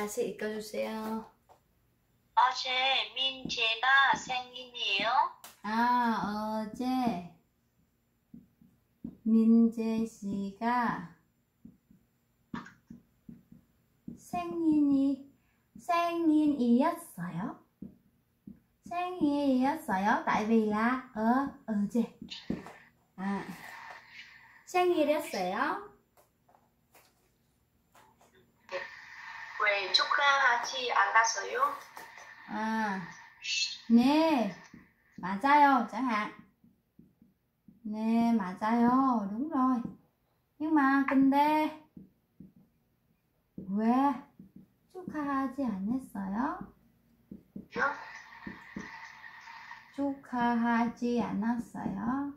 다시 읽어주세요. 어제 민재가 생일이에요. 어제 민재 씨가 생일이었어요. 생일이었어요. Tại vì là 어제 생일이었어요. 왜 축하하지 않았어요? 네, 맞아요. Chẳng hạn. 네, 맞아요. Đúng rồi. Nhưng mà 근데 왜 축하하지 않았어요? 축하하지 않았어요.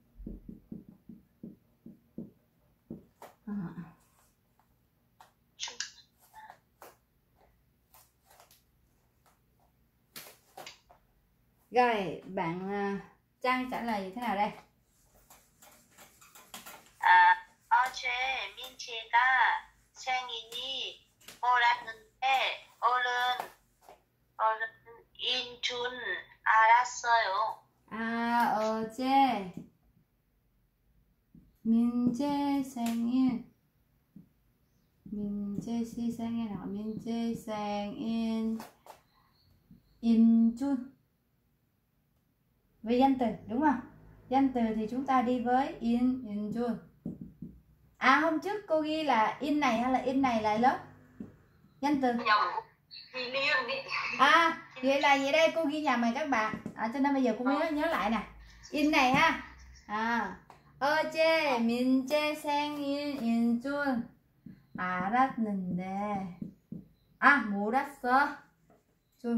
Rồi, bạn Trang trả lời như thế nào đây? 어제 민재가 생일이 몰랐는데 어른인 줄 알았어요. 어제 민재 생일, 민재 씨 생일 hoặc 민재 생일 인준 về danh từ đúng không? Danh từ thì chúng ta đi với in준. Hôm trước cô ghi là in này hay là in này là lớp danh từ. Vậy là vậy đây cô ghi nhầm rồi các bạn. Cho nên bây giờ cô nhớ lại nè. In này ha. 어제 민재 생일인 줄 알았는데 몰랐어. 줄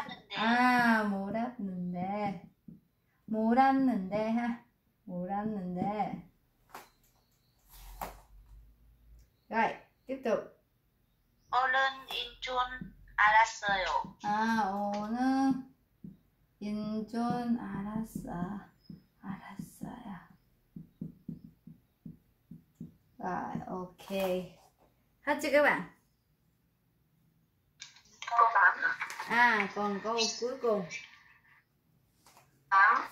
몰랐는데 ha. 몰랐는데. Rồi, tiếp tục. 어른인 줄 알았어요. 어른인 줄 알았어요. Rồi, ok. Hết chưa các bạn? Câu 8. Còn câu cuối cùng. 8.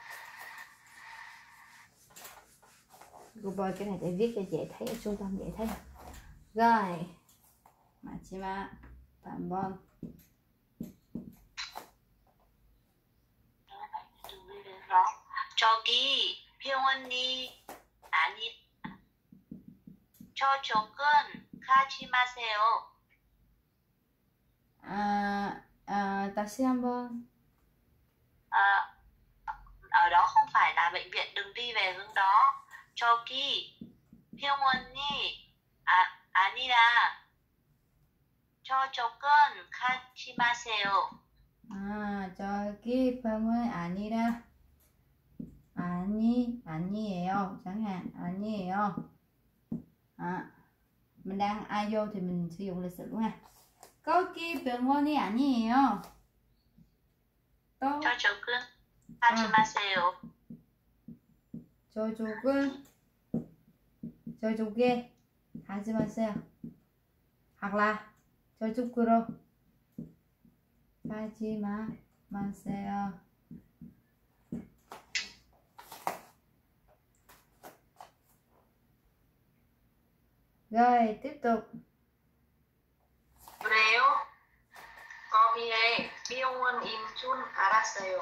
Cô bôi cái này để viết cho dễ thấy, ở trung tâm dễ thấy. Rồi, 마지막 한번. 저기 병원이 아니 저쪽은 가지 마세요. 다시 한번. Ở đó không phải là bệnh viện, đừng đi về hướng đó. 저기 병원이 아니라 저쪽은 가지 마세요. 저기 병원 아니라 아니에요. chẳng hạn 아니에요. Mình đang ai vô thì mình sử dụng lịch sử luôn ha. 거기 병원이 아니에요. 또 저쪽은 가지 마세요. 저쪽에 가지 마세요. hoặc là 저쪽으로 가지 마세요. Rồi, tiếp tục. 그래요? 거기에 병원인 줄 알았어요.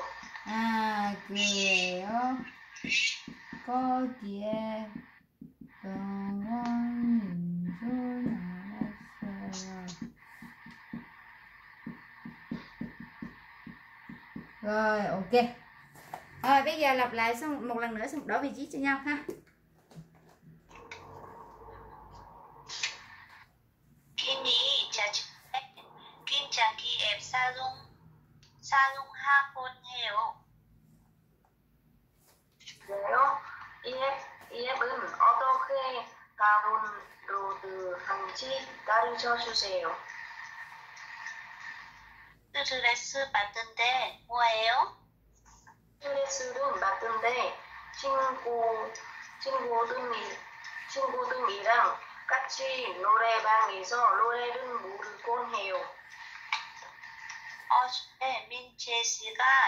그래요? 거기에 병원인 줄 알았어요. Rồi, ok. Rồi, bây giờ lặp lại xong một lần nữa, xong đổi vị trí cho nhau ha. 김장기 앱 사용하곤 해요. 그래요? 이 앱은 어떻게 다운로드하는지 가르쳐 주세요. 스트레스 받는데 뭐예요? 스트레스는 받는데 친구들이랑 같이 노래방에서 노래를 부르곤 해요. 어제 민채 씨가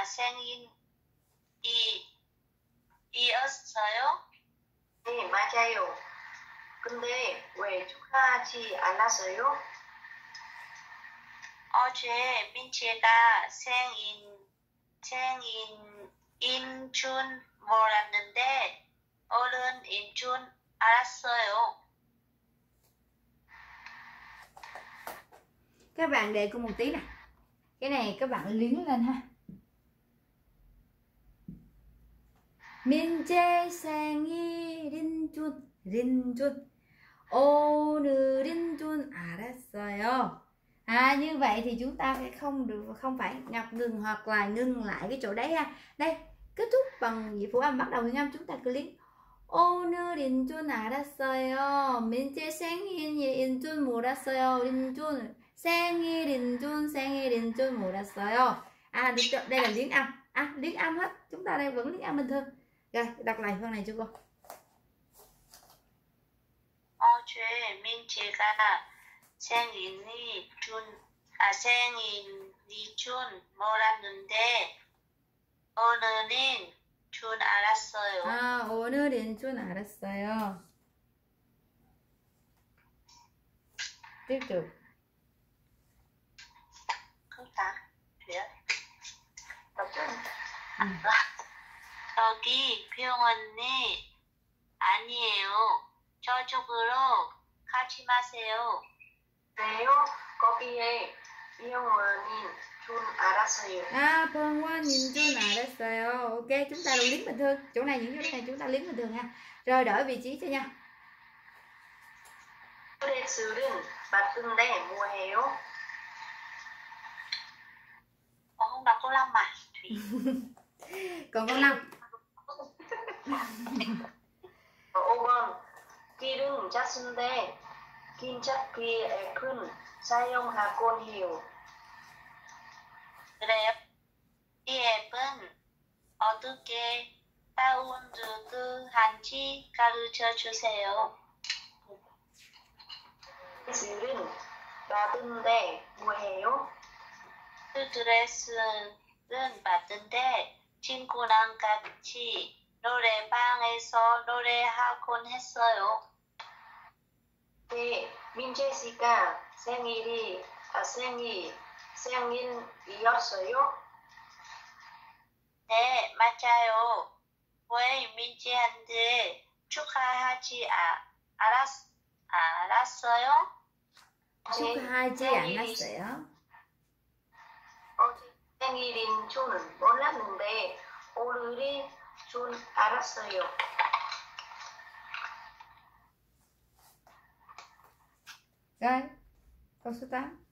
생일이었어요? 네, 맞아요. 근데 왜 축하하지 않았어요? 어제 민채가 생일인 줄 몰랐는데 어른인 줄 알았어요. Các bạn để cô một tí nè. Cái này các bạn liếng lên ha. 민재 생일인 줄 오늘인 줄 알았어요. Như vậy thì chúng ta sẽ không phải ngừng hoặc là ngừng lại cái chỗ đấy ha. Đây, kết thúc bằng nhịp phụ âm bắt đầu với âm, chúng ta cứ liếng 오늘인 줄 알았어요. 민재 생일인 줄 몰랐어요. 생일인 줄 몰랐어요. Được chưa? Đây là liếng âm. Liếng âm hết. Chúng ta đây vẫn liếng âm bình thường. Rồi, đọc lại phần này cho cô. 어제 민채가 생일이 줄 몰랐는데 오늘인 줄 알았어요. 오늘인 줄 알았어요. tiếp tục. Không ta. Tuyệt. Đọc chứ. 저기 병원이 아니에요. 저쪽으로 가지 마세요. 네요. 거기에 병원인 줄 알았어요. 병원인 줄 알았어요. Ok, chúng ta đều liếng bình thường. Chỗ này những chỗ này chúng ta liếng bình thường ha. Rồi đổi vị trí cho nhau. 스트레스를 받는데 뭐해요? Không đọc câu 5 mà. Còn câu 5. 5번 길은 잦은데 긴잡기 앱은 사용하곤 해요. 그래요? 이 앱은 어떻게 다운로드한지 가르쳐 주세요. 스트레스를 받는데 뭐해요? 스트레스는 받는데 친구랑 같이 노래방에서 노래하곤 했어요. 네, 민재 씨가 생일이었어요? 네, 맞아요. 왜 민지한테 축하하지 않았어요? 축하하지 않았어요? 어제 생일인 줄은 몰랐는데 오늘인 줄 알았어요. Rồi, câu số 8.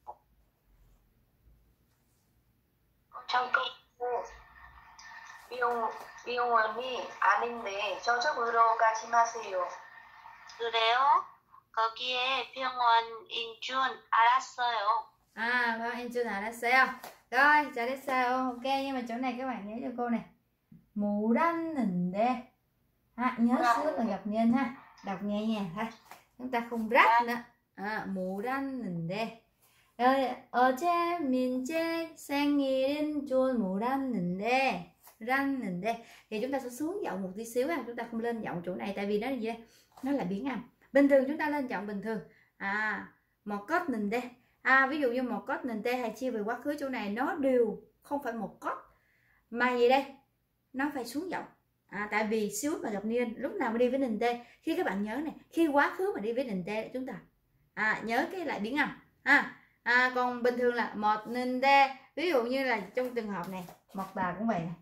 병원이 아닌데 저쪽으로 가지 마세요. 그래요? 거기에 병원인 줄 알았어요. Em chưa 알았어요. Rồi, 잘했어요. Ok, nhưng mà chỗ này các bạn nhớ cho cô này. 몰랐는데. Nhớ xứ là gặp nhân ha. Đọc nhẹ nhàng thôi. Chúng ta không rap nữa. 몰랐는데. Rồi, 어제 민재 생일인 줄 몰랐는데. Thì chúng ta sẽ xuống giọng một tí xíu ha. Chúng ta không lên giọng chỗ này tại vì nó gì đây? Nó là biến âm. Bình thường chúng ta lên giọng bình thường. Một cốt nền đê. Ví dụ như một cốt nền tê hay chia về quá khứ chỗ này nó đều không phải một cốt mà gì đây nó phải xuống giọng. Tại vì xíu mà gặp niên lúc nào mà đi với nền tê, khi các bạn nhớ này, khi quá khứ mà đi với nền tê chúng ta nhớ cái lại biến âm. Còn bình thường là một nền tê, ví dụ như là trong trường hợp này một bà cũng vậy này,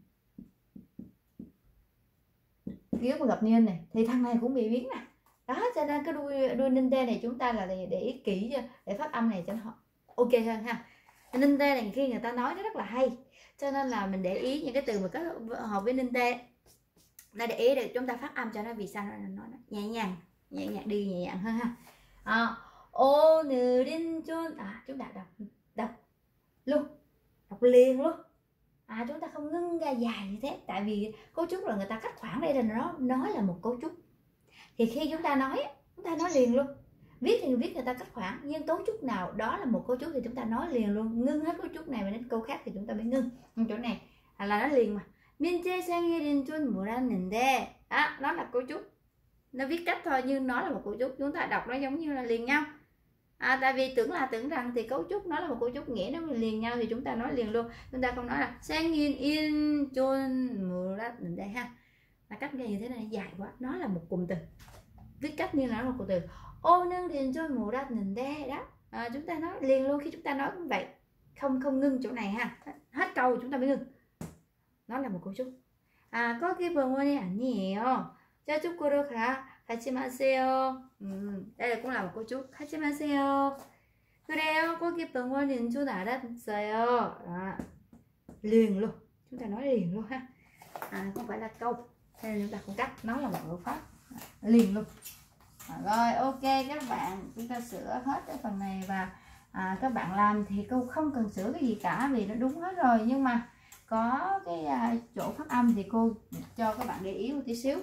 khi mà gặp niên này thì thằng này cũng bị biến nè. Đó, cho nên cái đuôi ninh tê này chúng ta là để ý kỹ để phát âm này cho nó ok hơn ha. Ninh tê này khi người ta nói nó rất là hay, cho nên là mình để ý những cái từ mà có hợp với ninh tê, là để ý để chúng ta phát âm cho nó, vì sao nó nhẹ nhàng đi nhẹ nhàng hơn ha. 오늘인 줄 chúng ta đọc luôn, đọc liền luôn. Chúng ta không ngưng ra dài như thế, tại vì cấu trúc là người ta cắt khoảng đây là nó nói là một cấu trúc. Thì khi chúng ta nói chúng ta nói liền luôn. Viết thì viết người ta cách khoảng, nhưng cấu trúc nào đó là một cấu trúc thì chúng ta nói liền luôn. Ngưng hết cấu trúc này và đến câu khác thì chúng ta mới ngưng. Nhưng chỗ này là nói liền mà. 민재 생일인 줄 몰랐는데. Nó là cấu trúc, nó viết cách thôi nhưng nó là một cấu trúc, chúng ta đọc nó giống như là liền nhau. Tại vì tưởng rằng thì cấu trúc nó là một cấu trúc nghĩa nó liền nhau thì chúng ta nói liền luôn. Chúng ta không nói là 생일인 줄 몰랐는데 ha. Cách nghe như thế này dài quá, nó là một cụm từ, viết cách như nó là một cụm từ. 오늘인 줄 몰랐는데 đó. Chúng ta nói liền luôn khi chúng ta nói cũng vậy, không ngưng chỗ này ha, hết câu chúng ta mới ngưng. Nó là một cấu trúc. 거기 병원이 아니에요. 저쪽으로 가지 마세요. đây cũng là một cấu trúc. 가지 마세요. 그래요. 거기 병원인 줄 알았어요. Đó. Liền luôn, chúng ta nói liền luôn ha. Không phải là câu, nên chúng ta không cắt, nó là một ngữ pháp liền luôn. Rồi ok các bạn, chúng ta sửa hết cái phần này và các bạn làm thì cô không cần sửa cái gì cả vì nó đúng hết rồi, nhưng mà có cái chỗ phát âm thì cô cho các bạn để ý một tí xíu.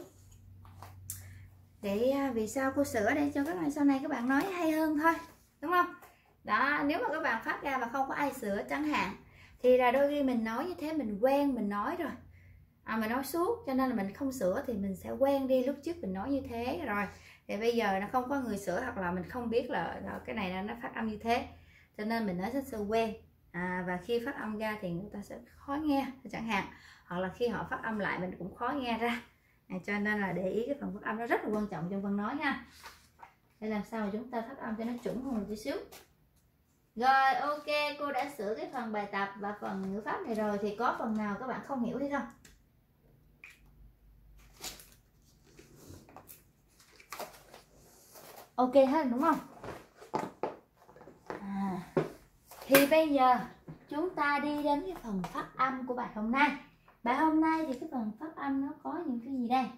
Để vì sao cô sửa để cho các bạn sau này các bạn nói hay hơn thôi, đúng không? Đó, nếu mà các bạn phát ra mà không có ai sửa chẳng hạn thì là đôi khi mình nói như thế mình quen, mình nói rồi mình nói suốt cho nên là mình không sửa thì mình sẽ quen đi. Lúc trước mình nói như thế rồi thì bây giờ nó không có người sửa hoặc là mình không biết là cái này nó phát âm như thế cho nên mình nói rất là quen. Và khi phát âm ra thì người ta sẽ khó nghe chẳng hạn, hoặc là khi họ phát âm lại mình cũng khó nghe ra. Cho nên là để ý cái phần phát âm nó rất là quan trọng trong văn nói ha. Để làm sao mà chúng ta phát âm cho nó chuẩn hơn một tí xíu. Rồi ok, cô đã sửa cái phần bài tập và phần ngữ pháp này rồi, thì có phần nào các bạn không hiểu hay không? Ok hết đúng không? Thì bây giờ chúng ta đi đến cái phần phát âm của bài hôm nay. Bài hôm nay thì cái phần phát âm nó có những cái gì đây?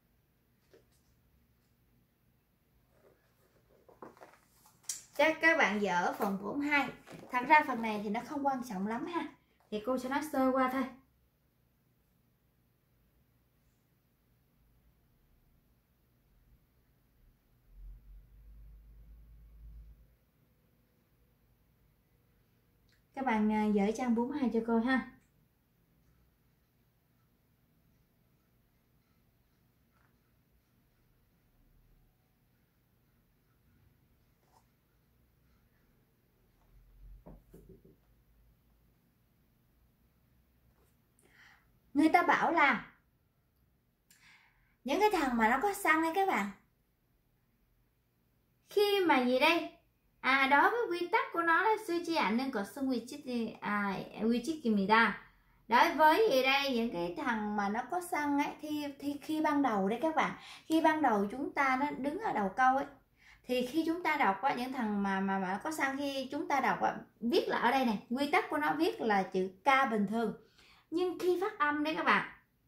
Chắc các bạn dở phần 42. Thật ra phần này thì nó không quan trọng lắm ha, thì cô sẽ nói sơ qua thôi. Các bạn dở trang 42 cho cô ha. Người ta bảo là những cái thằng mà nó có xăng ấy các bạn, khi mà gì đây đối với quy tắc của nó là suy 않는 것은 위치입니다. Đối với gì đây, những cái thằng mà nó có xăng ấy thì khi ban đầu đấy các bạn, khi ban đầu chúng ta nó đứng ở đầu câu ấy, thì khi chúng ta đọc những thằng mà có xăng, khi chúng ta đọc viết là ở đây này, quy tắc của nó viết là chữ K bình thường, nhưng khi phát âm đấy các bạn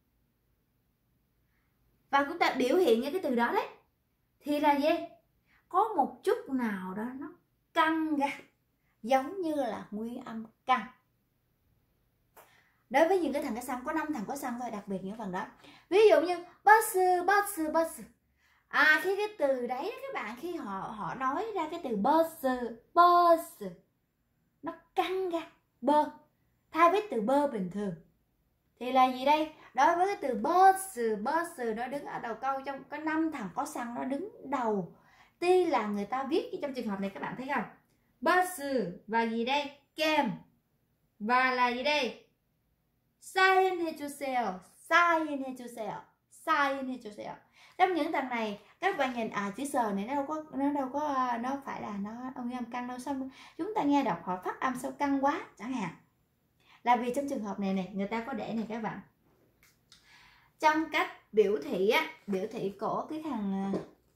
và chúng ta biểu hiện những cái từ đó đấy thì là gì, có một chút nào đó nó căng ra, giống như là nguyên âm căng. Đối với những cái thằng có xăng, có 5 thằng có xăng thôi, đặc biệt những phần đó. Ví dụ như bus. Khi cái từ đấy các bạn, khi họ nói ra cái từ bus nó căng ra bơ, thay với từ bơ bình thường thì là gì đây? Đối với cái từ bus nó đứng ở đầu câu, trong có 5 thằng có xăng nó đứng đầu. Tuy là người ta viết trong trường hợp này các bạn thấy không, bus và gì đây, kem, và là gì đây, 사인해주세요. Trong những thằng này các bạn nhìn chữ sờ này nó phải là nó ông âm căng đâu, xong chúng ta nghe đọc họ phát âm sao căng quá chẳng hạn, là vì trong trường hợp này người ta có để này các bạn, trong cách biểu thị của cái thằng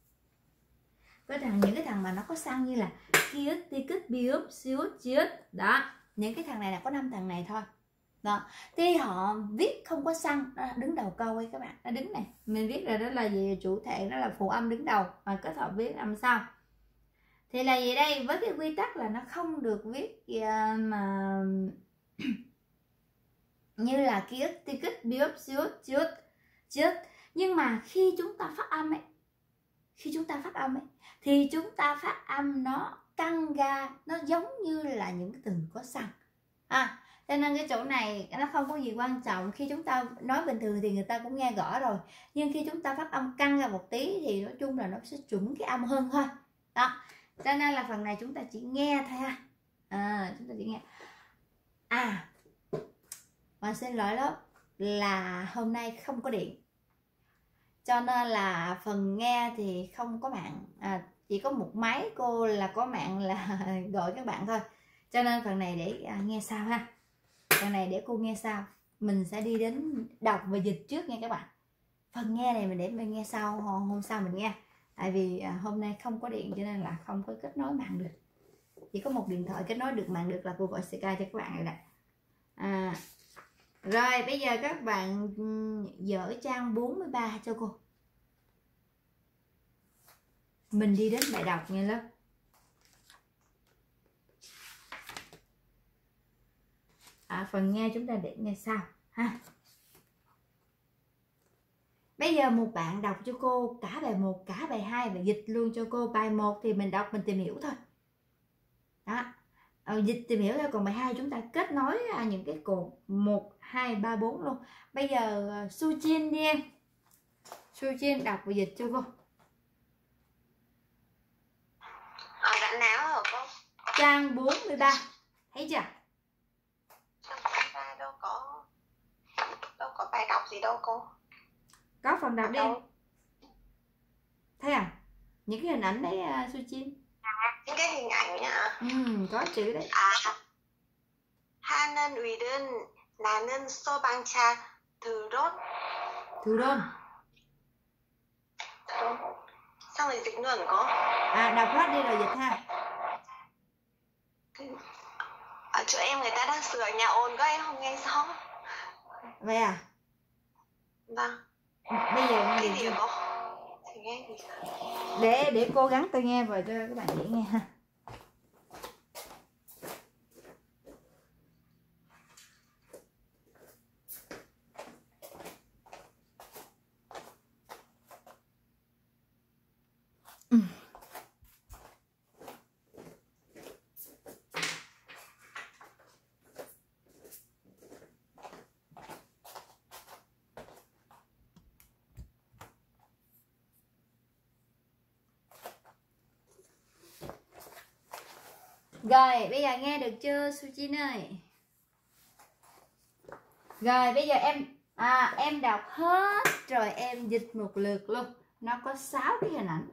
những cái thằng mà nó có xăng như là kiết, tikit, biup, siut, chiết đó, những cái thằng này là có 5 thằng này thôi đó. Thì họ viết không có xăng, nó đứng đầu câu ấy các bạn, nó đứng này, mình viết ra đó là gì, chủ thể nó là phụ âm đứng đầu và kết hợp viết âm sau thì là gì đây, với cái quy tắc là nó không được viết mà như là kiết, tikit, biup, siut, chiết. Nhưng mà khi chúng ta phát âm ấy, khi chúng ta phát âm ấy, thì chúng ta phát âm nó căng ra, nó giống như là những cái từ có xăng. Cho nên cái chỗ này nó không có gì quan trọng. Khi chúng ta nói bình thường thì người ta cũng nghe rõ rồi, nhưng khi chúng ta phát âm căng ra một tí thì nói chung là nó sẽ chuẩn cái âm hơn thôi. Đó, cho nên là phần này chúng ta chỉ nghe thôi ha. Chúng ta chỉ nghe. Và xin lỗi lớp là hôm nay không có điện, cho nên là phần nghe thì không có mạng, chỉ có một máy cô là có mạng là gọi các bạn thôi. Cho nên phần này để nghe sau ha. Phần này để cô nghe sau. Mình sẽ đi đến đọc và dịch trước nha các bạn. Phần nghe này mình để mình nghe sau, hôm sau mình nghe. Tại vì hôm nay không có điện cho nên là không có kết nối mạng được. Chỉ có một điện thoại kết nối được mạng được là cô gọi Skype cho các bạn rồi nè. Rồi bây giờ các bạn dở trang 43 cho cô. Mình đi đến bài đọc nha lớp. Phần nghe chúng ta để nghe sau ha. Bây giờ một bạn đọc cho cô cả bài 1, cả bài 2 và dịch luôn cho cô. Bài 1 thì mình đọc mình tìm hiểu thôi. Đó. Dịch tìm hiểu thôi, còn bài 2 chúng ta kết nối những cái cột 1, 2, 3, 4 luôn. Bây giờ Su Jin đi em. Su Jin đọc và dịch cho cô. Đoạn nào hả cô? Trang 43. Thấy chưa? Trang 43 đâu có bài đọc gì đâu cô. Có phần đọc đi. Thấy à? Những cái hình ảnh đấy Su Jin. Những cái hình ảnh nhá. Có chữ đấy. 하는 위는 나는 소방차 드론. Xong rồi dịch luôn có. Đọc hết đi rồi dịch ha. Ở chỗ em người ta đang sửa nhà ồn quá em không nghe rõ. Vậy à? Vâng. Bây giờ nghe cái gì gì không? Thì nghe gì? Để cố gắng tôi nghe vào cho các bạn dễ nghe ha. Rồi, bây giờ nghe được chưa Su Jin ơi? Rồi, bây giờ em đọc hết rồi em dịch một lượt luôn. Nó có 6 cái hình ảnh.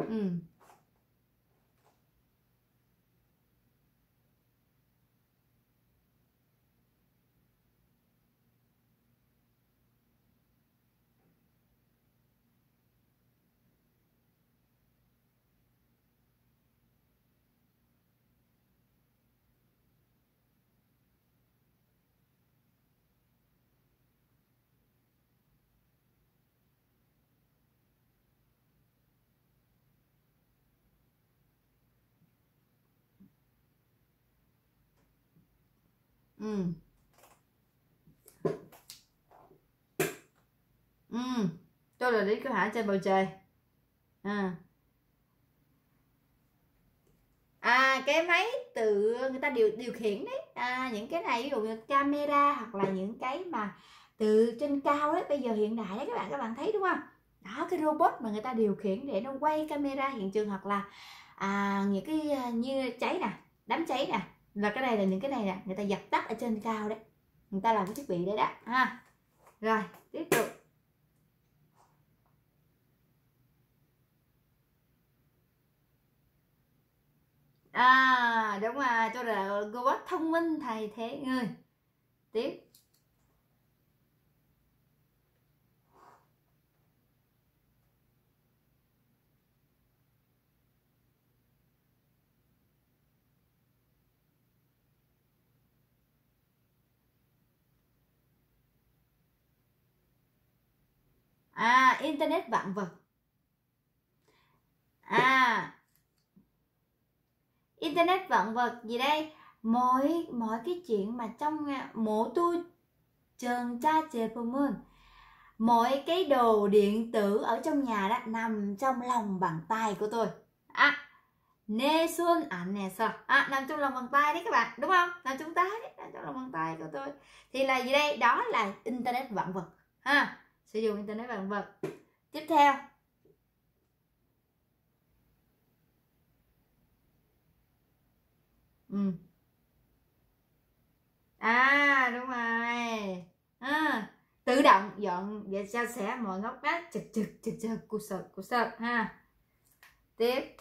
Tôi là lý câu hỏi trên bầu trời. Cái máy tự người ta điều khiển đấy. Những cái này ví dụ như camera hoặc là những cái mà từ trên cao đấy, bây giờ hiện đại đấy các bạn thấy đúng không? Đó, cái robot mà người ta điều khiển để nó quay camera hiện trường, hoặc là những cái như cháy nè, đám cháy nè, là cái này là những cái này nè, người ta dập tắt ở trên cao đấy, người ta làm cái thiết bị đấy đó ha. Rồi tiếp tục. Đúng rồi, tôi là robot thông minh thay thế người. Tiếp. Internet vạn vật. Internet vạn vật gì đây? Mọi cái chuyện mà trong mộ tu trường cha 제품은 Mọi cái đồ điện tử ở trong nhà đó nằm trong lòng bàn tay của tôi. Nê xuân nè sao? Nằm trong lòng bàn tay đấy các bạn, đúng không? Nằm trong tay đấy, nằm trong lòng bàn tay của tôi. Thì là gì đây? Đó là internet vạn vật ha. Sử dụng internet vạn vật. Tiếp theo. Đúng rồi. Tự động dọn và sạch sẽ mọi ngóc ngách, trực cục sợt ha. Tiếp.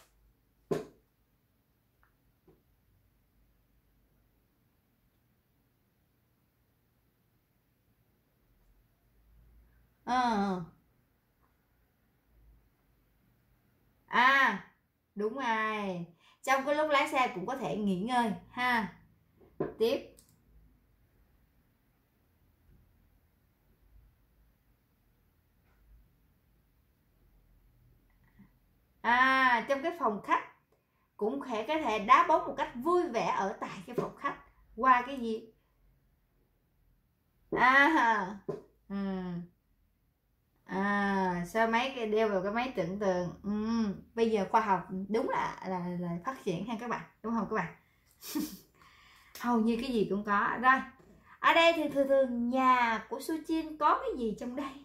Đúng rồi. Trong cái lúc lái xe cũng có thể nghỉ ngơi ha. Tiếp. Trong cái phòng khách cũng có thể đá bóng một cách vui vẻ ở tại cái phòng khách qua cái gì? Sao máy cái đeo vào cái máy tưởng tượng. Bây giờ khoa học đúng là phát triển ha các bạn, đúng không các bạn? Hầu như cái gì cũng có. Rồi ở đây thì thường nhà của Sujin có cái gì trong đây?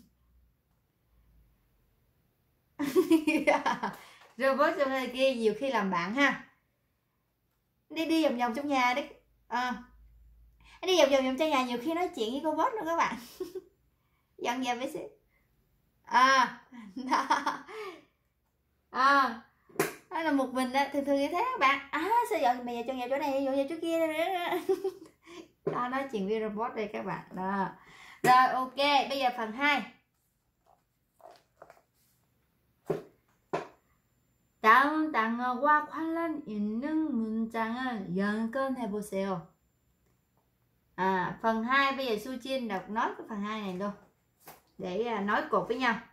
Robot trong đây kia nhiều khi làm bạn ha. Đi vòng vòng trong nhà đấy. Đi vòng vòng trong nhà nhiều khi nói chuyện với robot nữa các bạn. Dọn dẹp với xíu. Đó là một mình đó, thường như thế các bạn. Sao dọn mày dọn dẹp chỗ này, dọn dẹp chỗ kia đó, nói chuyện với robot đây các bạn đó. Rồi ok, bây giờ phần 2. 다음 단어와 관련 있는 문장을 연결해보세요. Phần 2 bây giờ Sujin đọc nói cái phần 2 này luôn để nói cột với nhau.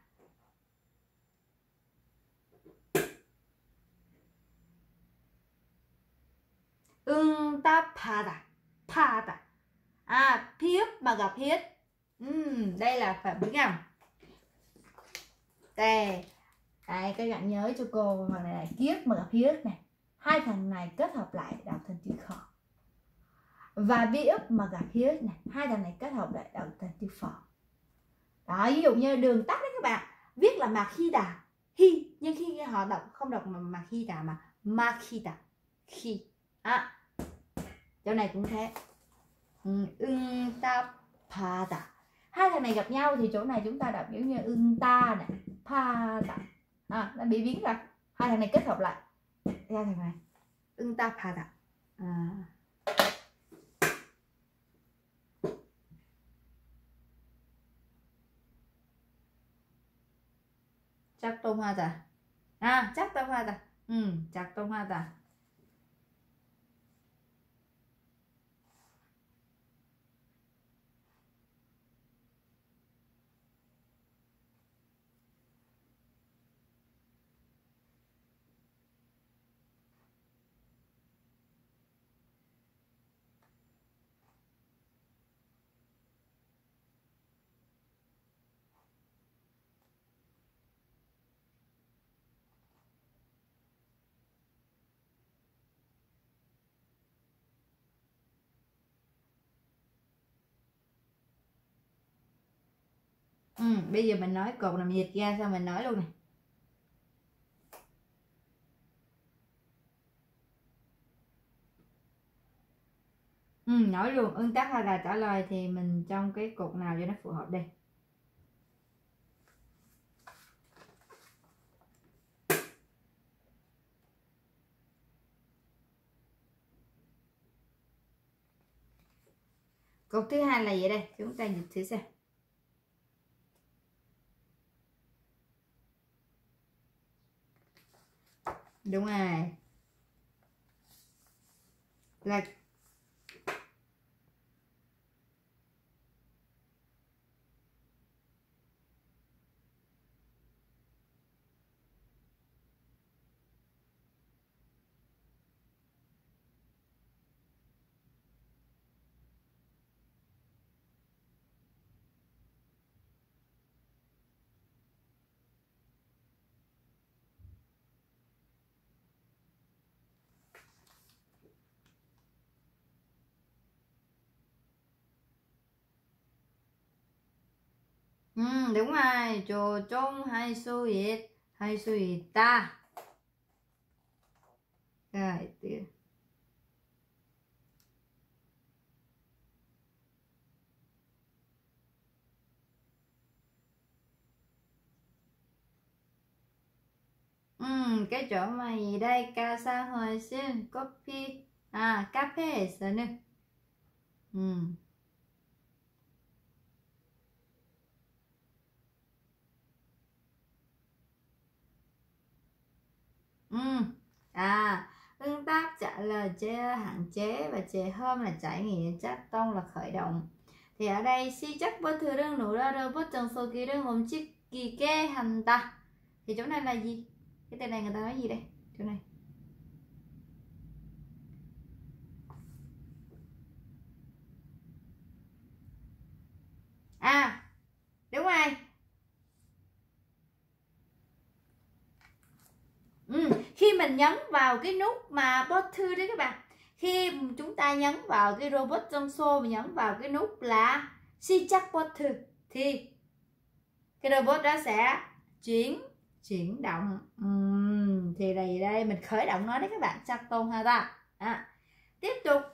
응답하다, 파다. Piếp mà gặp hết. Đây là phải biết không? Đây, các bạn nhớ cho cô phần này là kiếp mà gặp hiếp này. Hai thằng này kết hợp lại đọc thành chữ khọ. Và biếp mà gặp hiếp này, hai thằng này kết hợp lại đọc thành chữ phọ. Đó, ví dụ như đường tắt đấy các bạn, viết là Makida, hi, nhưng khi họ đọc không đọc mà Makida mà Makida, khi. Chỗ này cũng thế. 응답하다. Hai thằng này gặp nhau thì chỗ này chúng ta đọc giống như 응ta này, 파다. Nó bị biến ra. Hai thằng này kết hợp lại. Hai thằng này 응답하다. 작동하다. 작동하다. 작동하다. Bây giờ mình nói cột làm dịch ra sao mình nói luôn này. Nói luôn, ứng tác hay là trả lời thì mình trong cái cột nào cho nó phù hợp đây. Cột thứ hai là vậy đây, chúng ta dịch thử xem. Đúng rồi. Là Đúng rồi. 조종할 수 있다. Rồi tiếp. Cái chỗ mà gì đây? 가사화신 커피 카페에서는 Ứng tác trả lời hạn chế và chế hôm là trải nghiệm, chắc tông là khởi động. Thì ở đây 시작 버튼을 눌러서 버튼 소리를 멈추게 한다. Thì chỗ này là gì? Cái từ này người ta nói gì đây? Chỗ này. Đúng rồi. Khi mình nhấn vào cái nút mà button đấy các bạn, khi chúng ta nhấn vào cái robot trong show và nhấn vào cái nút là 시작 button thì cái robot đó sẽ chuyển động. Thì đây mình khởi động nó đấy các bạn. chắc tôn ha ta. Tiếp tục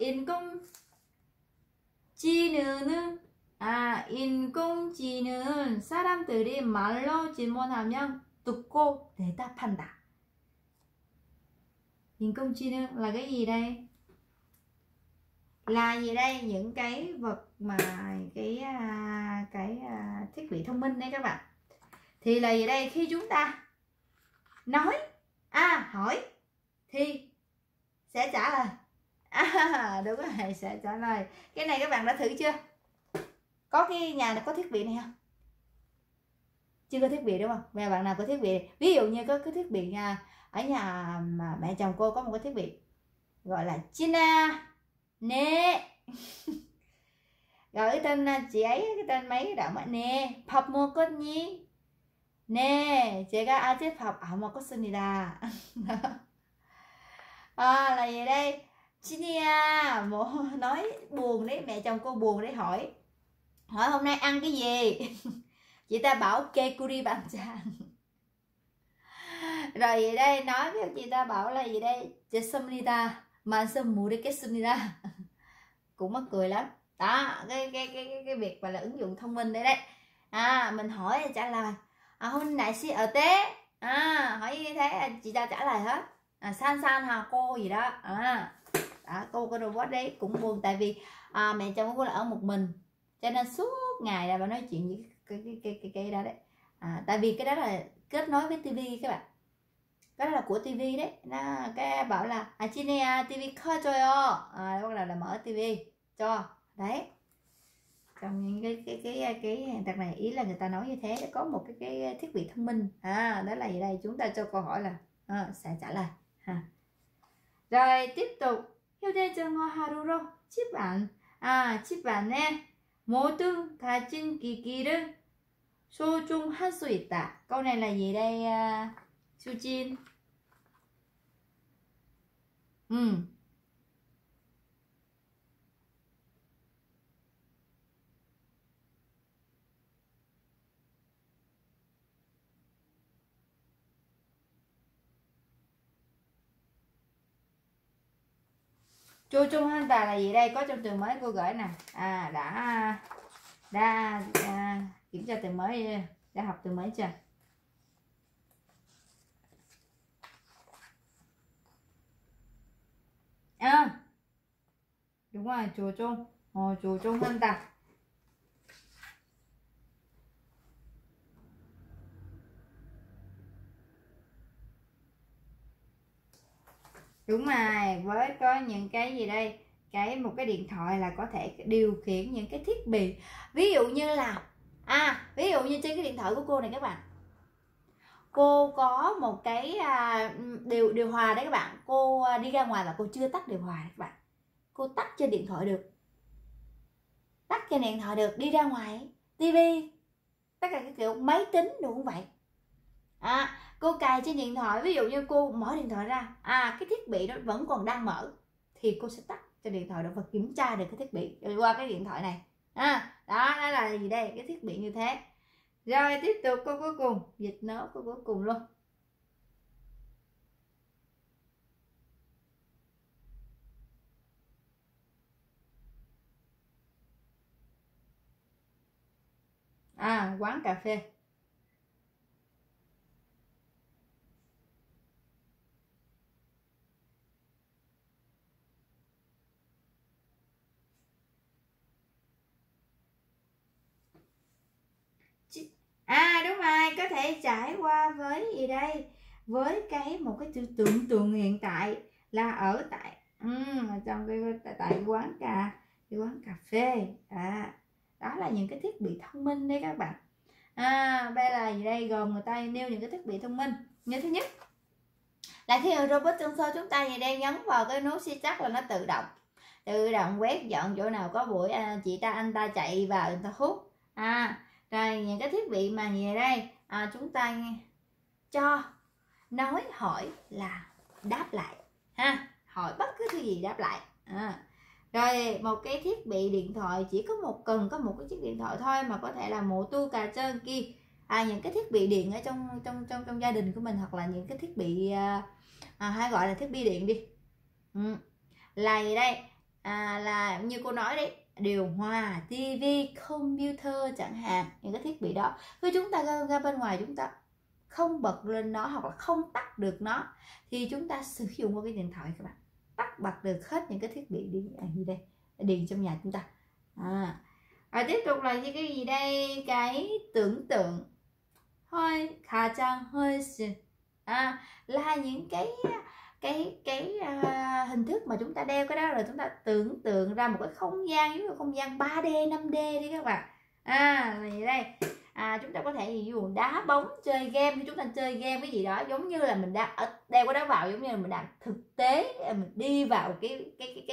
인공지능은 사람들이 말로 질문하면 듣고 대답한다. 인공지능 là cái gì đây? Là gì đây? Những cái vật mà cái thiết bị thông minh đấy các bạn. Thì là gì đây? Khi chúng ta nói hỏi thì sẽ trả lời. Đúng rồi, sẽ trả lời. Cái này các bạn đã thử chưa? Có cái nhà này có thiết bị này không? Chưa có thiết bị đúng không? Và bạn nào có thiết bị, ví dụ như có cái thiết bị ở nhà mà mẹ chồng cô có một cái thiết bị gọi là China nè. Gọi cái tên chị ấy, cái tên mấy đạo mà nè, 밥 먹었니? 네, 제가 아직 밥 안 먹었습니다. Là gì đây? Chinia nói buồn đấy, mẹ chồng cô buồn đấy, hỏi hôm nay ăn cái gì? Chị ta bảo kekuri banchan. Rồi gì đây? Nói với chị ta bảo là gì đây? 죄송합니다. 말씀 모르겠습니다. Cũng mắc cười lắm. Đó, cái việc mà là ứng dụng thông minh đấy đấy. Mình hỏi thì trả lời. Hôm nay si ở tế. Hỏi như thế chị ta trả lời hết. San hả cô gì đó. Cô cái robot đấy cũng buồn, tại vì mẹ chồng cô là ở một mình, cho nên suốt ngày là bà nói chuyện với cái đó đấy. Tại vì cái đó là kết nối với tivi các bạn, cái đó là của tivi đấy. Cái bảo là chị này tivi 커져요, bắt đầu là mở tivi cho đấy. Trong những cái đặc này, ý là người ta nói như thế, có một cái thiết bị thông minh. Đó là gì đây? Chúng ta cho câu hỏi là sẽ trả lời. Rồi tiếp tục. 휴대전화 하루로 집안에 모든 가진 기기를 소중할 수 있다. Câu này là gì đây Sujin? 소중한다 là gì đây? Có trong từ mới cô gửi nè. Đã kiểm tra từ mới, đã học từ mới chưa? Đúng rồi, 조종한다. Đúng rồi, với có những cái gì đây? Một cái điện thoại là có thể điều khiển những cái thiết bị. Ví dụ như là ví dụ như trên cái điện thoại của cô này các bạn, cô có một cái điều hòa đấy các bạn. Cô đi ra ngoài là cô chưa tắt điều hòa đấy các bạn, cô tắt trên điện thoại được, đi ra ngoài tivi, tất cả cái kiểu máy tính đúng không vậy? Cô cài trên điện thoại, ví dụ như cô mở điện thoại ra, cái thiết bị đó vẫn còn đang mở thì cô sẽ tắt cho điện thoại đó và kiểm tra được cái thiết bị qua cái điện thoại này. Đó là gì đây? Cái thiết bị như thế. Rồi tiếp tục câu cuối cùng, dịch nốt câu cuối cùng luôn. Quán cà phê. Đúng rồi, có thể trải qua với gì đây, với một cái tưởng tượng hiện tại là ở tại trong tại quán cà phê. Đó là những cái thiết bị thông minh đấy các bạn. Đây là gì đây, gồm người ta nêu những cái thiết bị thông minh. Như thứ nhất là khi robot trong show chúng ta gì đây nhấn vào cái nút xi chắc là nó tự động quét dọn chỗ nào có bụi, chị ta anh ta chạy vào người ta hút. Rồi những cái thiết bị mà gì đây, chúng ta cho nói hỏi là đáp lại hỏi bất cứ thứ gì đáp lại. Rồi một cái thiết bị điện thoại chỉ cần có một cái chiếc điện thoại thôi mà có thể là một tu cà trơn kia. Những cái thiết bị điện ở trong gia đình của mình, hoặc là những cái thiết bị hay gọi là thiết bị điện đi, là gì đây, là như cô nói đấy, điều hòa, tivi, computer chẳng hạn. Những cái thiết bị đó khi chúng ta ra bên ngoài chúng ta không bật lên nó hoặc là không tắt được nó thì chúng ta sử dụng qua cái điện thoại các bạn, tắt bật được hết những cái thiết bị điện trong nhà chúng ta. Tiếp tục là cái gì đây, cái tưởng tượng hơi khả trang hơi là những cái hình thức mà chúng ta đeo cái đó rồi chúng ta tưởng tượng ra một cái không gian giống như không gian 3D 5D đi các bạn. Là gì đây, chúng ta có thể ví dụ đá bóng, chơi game, khi chúng ta chơi game cái gì đó giống như là mình đang đeo cái đó vào, giống như là mình đang thực tế mình đi vào cái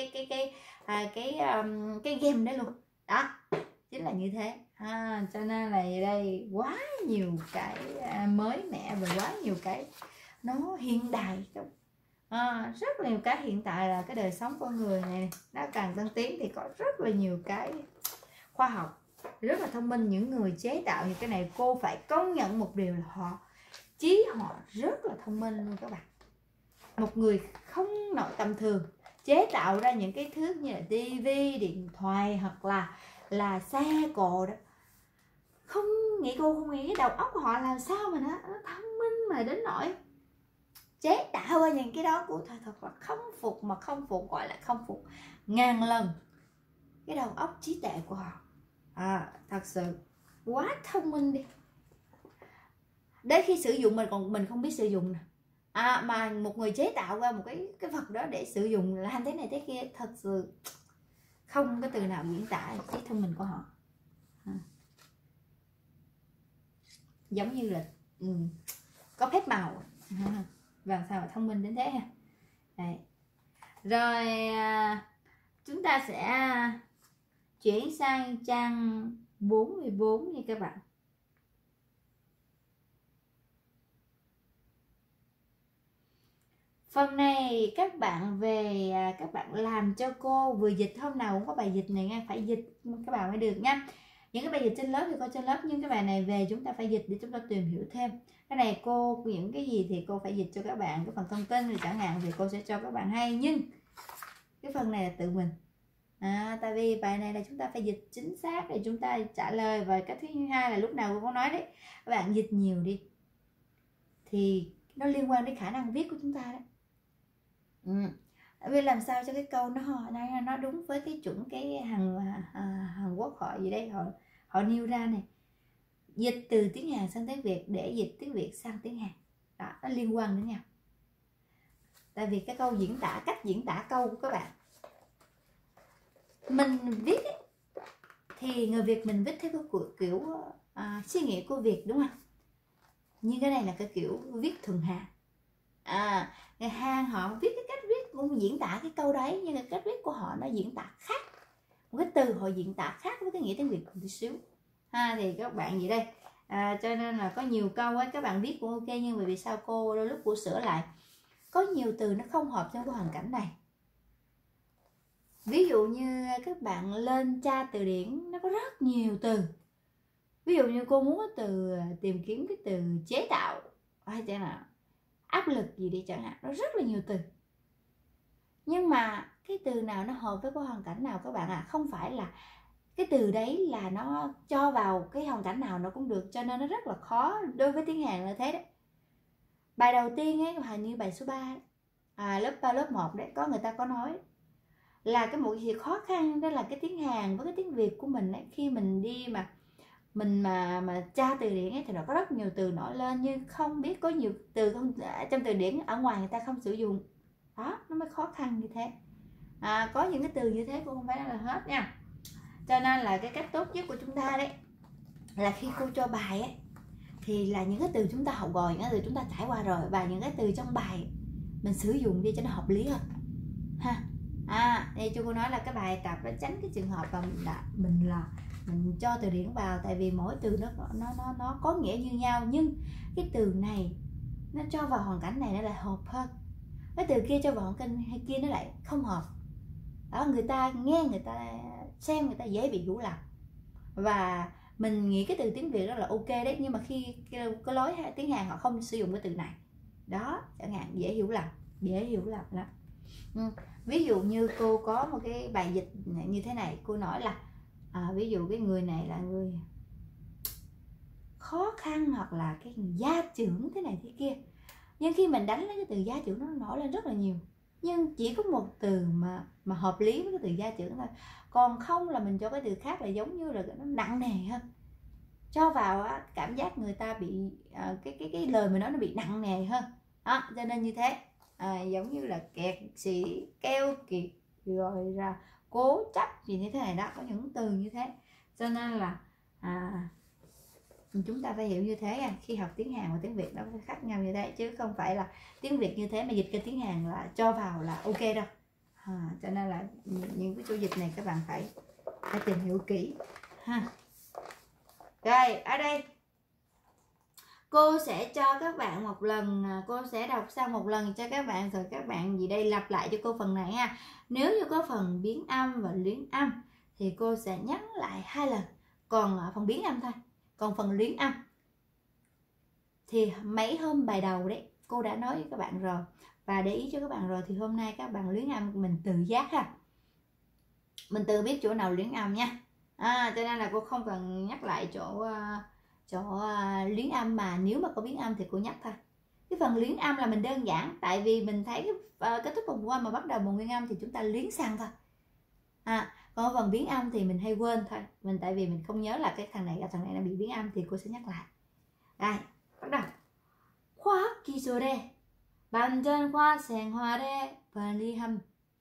game đấy luôn đó, chính là như thế. Cho nên là đây quá nhiều cái mới mẻ và quá nhiều cái nó hiện đại. Rất là nhiều cái hiện tại là cái đời sống con người này nó càng tân tiến thì có rất là nhiều cái khoa học rất là thông minh. Những người chế tạo những cái này cô phải công nhận một điều là trí họ rất là thông minh luôn các bạn. Một người không nội tầm thường chế tạo ra những cái thứ như là tivi, điện thoại hoặc là xe cộ đó, cô không nghĩ cái đầu óc của họ làm sao mà nó thông minh mà đến nỗi chế tạo ra những cái đó. Của thật là không phục gọi là không phục ngàn lần cái đầu óc trí tuệ của họ. Thật sự quá thông minh đi. Đến khi sử dụng mình không biết sử dụng nè, mà một người chế tạo ra một cái vật đó để sử dụng làm thế này thế kia, thật sự không có từ nào diễn tả trí thông minh của họ. Giống như là có phép màu, làm sao mà thông minh đến thế ha. Đấy. Rồi chúng ta sẽ chuyển sang trang 44 nha các bạn. Phần này các bạn các bạn làm cho cô vừa dịch, hôm nào cũng có bài dịch này nha, phải dịch các bạn mới được nha. Những cái bài dịch trên lớp thì có trên lớp, nhưng cái bài này về chúng ta phải dịch để chúng ta tìm hiểu thêm. Cái này cô những cái gì thì cô phải dịch cho các bạn, cái phần thông tin thì chẳng hạn thì cô sẽ cho các bạn hay, nhưng cái phần này là tự mình. Tại vì bài này là chúng ta phải dịch chính xác để chúng ta trả lời. Và cái thứ hai là lúc nào cô có nói đấy, các bạn dịch nhiều đi thì nó liên quan đến khả năng viết của chúng ta đấy. Vì làm sao cho cái câu nó đúng với cái chuẩn cái Hàn Quốc họ gì đây họ nêu ra này, dịch từ tiếng Hàn sang tiếng Việt để dịch tiếng Việt sang tiếng Hàn đó, nó liên quan đến nhau. Tại vì cái câu diễn tả, cách diễn tả câu của các bạn mình viết ấy, thì người Việt mình viết theo cái kiểu suy nghĩ của Việt đúng không, nhưng cái này là cái kiểu viết thuần Hàn. Người Hàn họ viết cái cách viết cũng diễn tả cái câu đấy, nhưng cái cách viết của họ nó diễn tả khác, một cái từ họ diễn tả khác với cái nghĩa tiếng Việt một tí xíu. Thì các bạn gì đây, cho nên là có nhiều câu ấy các bạn viết cũng ok, nhưng vì sao cô đôi lúc cô sửa lại, có nhiều từ nó không hợp trong cái hoàn cảnh này. Ví dụ như các bạn lên tra từ điển, nó có rất nhiều từ Ví dụ như cô muốn cái từ, tìm kiếm cái từ chế tạo hay chẳng hạn áp lực gì đi chẳng hạn, nó rất là nhiều từ, nhưng mà cái từ nào nó hợp với cái hoàn cảnh nào các bạn ạ? Không phải là cái từ đấy là nó cho vào cái hoàn cảnh nào nó cũng được, cho nên nó rất là khó đối với tiếng Hàn là thế đấy. Bài đầu tiên ấy, hình như bài số 3 lớp 1 đấy, có người ta có nói là cái một việc khó khăn đó là cái tiếng Hàn với cái tiếng Việt của mình ấy, khi mình đi mà mình mà tra từ điển ấy, thì nó có rất nhiều từ nổi lên, nhưng không biết có nhiều từ không trong từ điển ở ngoài người ta không sử dụng, đó nó mới khó khăn như thế. Có những cái từ như thế cũng không phải là hết nha. Cho nên là cái cách tốt nhất của chúng ta đấy là khi cô cho bài ấy, thì là những cái từ chúng ta học rồi, những cái từ chúng ta trải qua rồi, và những cái từ trong bài mình sử dụng đi cho nó hợp lý hơn ha. Đây cho cô nói là cái bài tập để tránh cái trường hợp mà mình cho từ điển vào, tại vì mỗi từ nó có nghĩa như nhau, nhưng cái từ này nó cho vào hoàn cảnh này nó lại hợp hơn, cái từ kia cho vào hoàn cảnh hay kia nó lại không hợp. Đó, người ta nghe, người ta xem, người ta dễ bị hiểu lầm, và mình nghĩ cái từ tiếng Việt đó là ok đấy, nhưng mà khi cái lối tiếng Hàn họ không sử dụng cái từ này đó chẳng hạn, dễ hiểu lầm lắm. Ví dụ như cô có một cái bài dịch như thế này, cô nói là ví dụ cái người này là người khó khăn, hoặc là cái gia trưởng thế này thế kia, nhưng khi mình đánh lấy cái từ gia trưởng nó nổi lên rất là nhiều, nhưng chỉ có một từ mà hợp lý với cái từ gia trưởng thôi, còn không là mình cho cái từ khác là giống như là nó nặng nề hơn, cho vào cảm giác người ta bị cái lời mình nói nó bị nặng nề hơn đó. Cho nên như thế, giống như là kẹt xì, keo kiệt, rồi ra cố chấp gì như thế này đó, có những từ như thế. Cho nên là chúng ta phải hiểu như thế, khi học tiếng Hàn và tiếng Việt nó phải khác nhau như thế, chứ không phải là tiếng Việt như thế mà dịch cái tiếng Hàn là cho vào là ok đâu. Cho nên là những cái chỗ dịch này các bạn phải tìm hiểu kỹ ha. Rồi ở đây cô sẽ cho các bạn một lần, cô sẽ đọc sang một lần cho các bạn, rồi các bạn gì đây lặp lại cho cô phần này ha. Nếu như có phần biến âm và luyến âm thì cô sẽ nhắc lại 2 lần, còn phần biến âm thôi, còn phần luyến âm thì mấy hôm bài đầu đấy cô đã nói với các bạn rồi và để ý cho các bạn rồi, thì hôm nay các bạn luyến âm mình tự giác ha, mình tự biết chỗ nào luyến âm nha. Cho nên là cô không cần nhắc lại chỗ luyến âm, mà nếu mà có biến âm thì cô nhắc thôi. Cái phần luyến âm là mình đơn giản, tại vì mình thấy kết thúc vòng qua mà bắt đầu một nguyên âm thì chúng ta luyến sang thôi. Còn phần biến âm thì mình hay quên thôi, tại vì mình không nhớ là cái thằng này nó bị biến âm, thì cô sẽ nhắc lại. Đây, bắt đầu. 과학 기술의 발전과 생활의 편리함.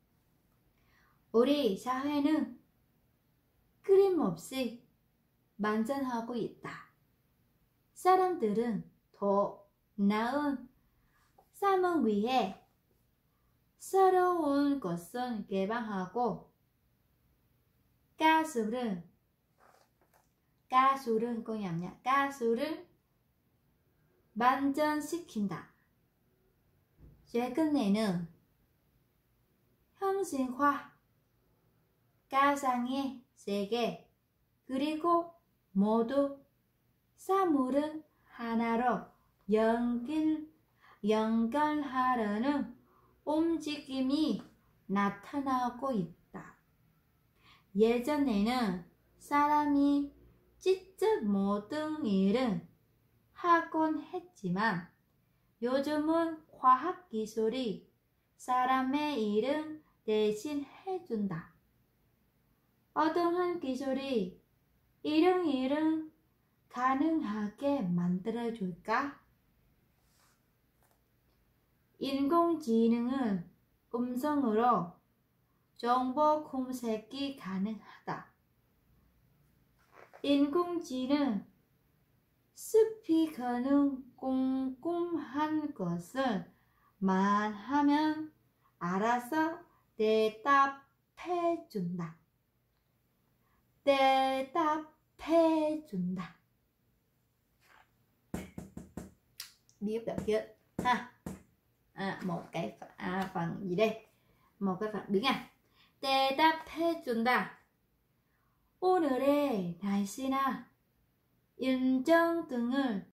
우리 사회는 끊임없이 발전하고 있다. 사람들은 더 나은 삶을 위해 새로운 것을 개발하고 가수를 발전시킨다. 최근에는 현실화, 가상의 세계, 그리고 모두 사물을 하나로 연결하려는 움직임이 나타나고 있다. 예전에는 사람이 직접 모든 일을 하곤 했지만 요즘은 과학기술이 사람의 일을 대신 해준다. 어떠한 기술이 이런 일을 가능하게 만들어줄까? 인공지능은 음성으로 정보 검색이 가능하다. 인공지능 스피커는 궁금한 것을 말하면 알아서 대답해준다. Biết được chưa ha? Một cái phần gì đây? Một cái phần biến âm. 대답해준다. 오늘의 날씨나 인정등을